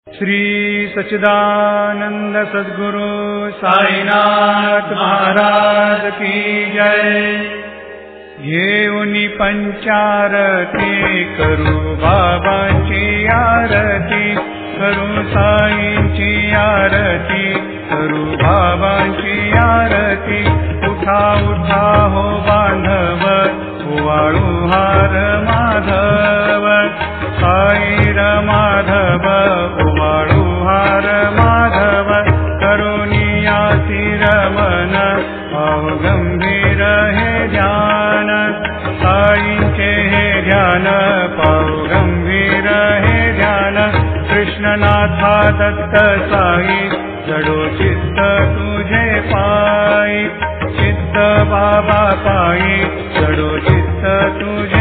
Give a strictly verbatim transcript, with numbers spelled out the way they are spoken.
श्री सच्चिदानंद सद्गुरु साईनाथ महाराज की जय। येऊनी पंचारती करू बाबांची आरती, करू साईंची आरती, करू बाबांची आरती। उठा उठा हो बांधव, ओवाळू हार माधव, साईर माधव, ओवाळू हार माधव। करुणियासी रमन, पाहु गंभीर हे ध्यान, साईंचे हे ध्यान, पाहु गंभीर हे ध्यान। कृष्णनाथा दत्त साई, जडो चित्त तुझे पायी, चित्त बाबा पायी, जडो चित्त तुझे